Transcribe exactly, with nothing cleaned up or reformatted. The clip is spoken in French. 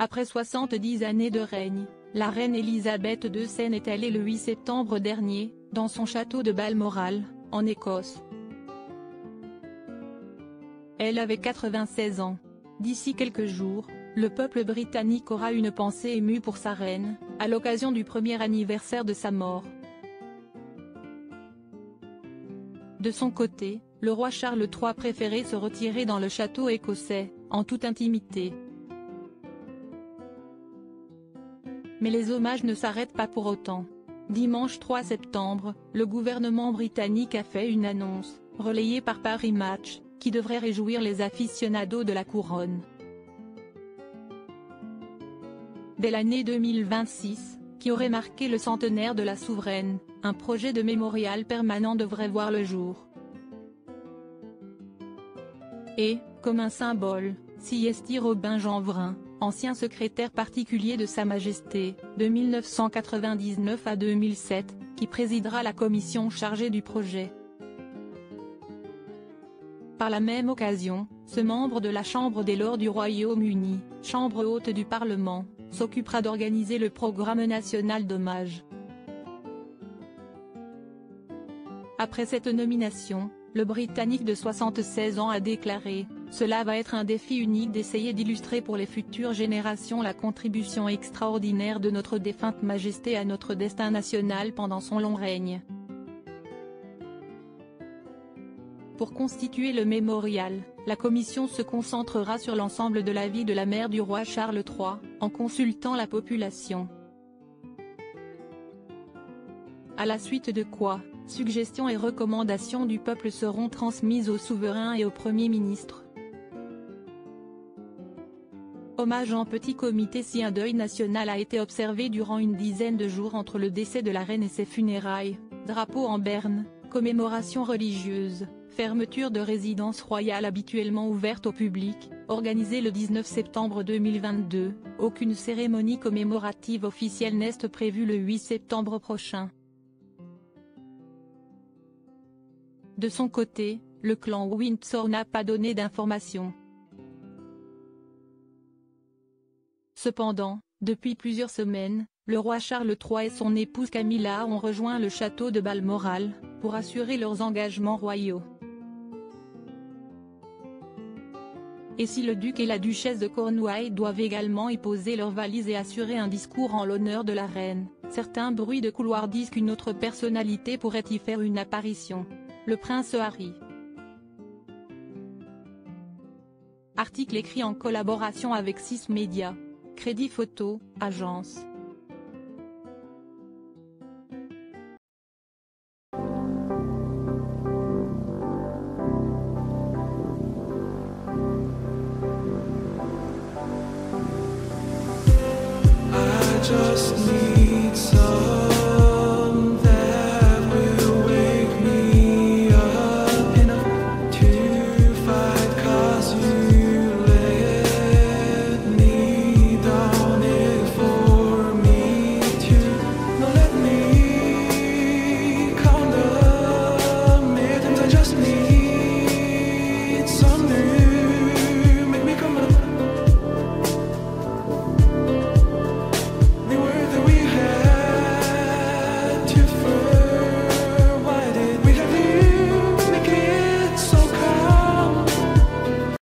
Après soixante-dix années de règne, la reine Elisabeth deux est allée le huit septembre dernier, dans son château de Balmoral, en Écosse. Elle avait quatre-vingt-seize ans. D'ici quelques jours, le peuple britannique aura une pensée émue pour sa reine, à l'occasion du premier anniversaire de sa mort. De son côté, le roi Charles trois préférait se retirer dans le château écossais, en toute intimité. Mais les hommages ne s'arrêtent pas pour autant. Dimanche trois septembre, le gouvernement britannique a fait une annonce, relayée par Paris Match, qui devrait réjouir les aficionados de la couronne. Dès l'année deux mille vingt-six, qui aurait marqué le centenaire de la souveraine, un projet de mémorial permanent devrait voir le jour. Et, comme un symbole, s'y est Robin Jeanvrin, ancien secrétaire particulier de Sa Majesté, de mille neuf cent quatre-vingt-dix-neuf à deux mille sept, qui présidera la commission chargée du projet. Par la même occasion, ce membre de la Chambre des Lords du Royaume-Uni, chambre haute du Parlement, s'occupera d'organiser le programme national d'hommage. Après cette nomination, le Britannique de soixante-seize ans a déclaré « Cela va être un défi unique d'essayer d'illustrer pour les futures générations la contribution extraordinaire de notre défunte Majesté à notre destin national pendant son long règne. » Pour constituer le mémorial, la commission se concentrera sur l'ensemble de la vie de la mère du roi Charles trois, en consultant la population. À la suite de quoi, suggestions et recommandations du peuple seront transmises au souverain et au Premier ministre. Hommage en petit comité. Si un deuil national a été observé durant une dizaine de jours entre le décès de la reine et ses funérailles, drapeau en berne, commémoration religieuse, fermeture de résidence royale habituellement ouverte au public, organisée le dix-neuf septembre deux mille vingt-deux, aucune cérémonie commémorative officielle n'est prévue le huit septembre prochain. De son côté, le clan Windsor n'a pas donné d'informations. Cependant, depuis plusieurs semaines, le roi Charles trois et son épouse Camilla ont rejoint le château de Balmoral, pour assurer leurs engagements royaux. Et si le duc et la duchesse de Cornouailles doivent également y poser leurs valises et assurer un discours en l'honneur de la reine, certains bruits de couloir disent qu'une autre personnalité pourrait y faire une apparition. Le prince Harry. Article écrit en collaboration avec Six Médias. Crédit photo, agence. I just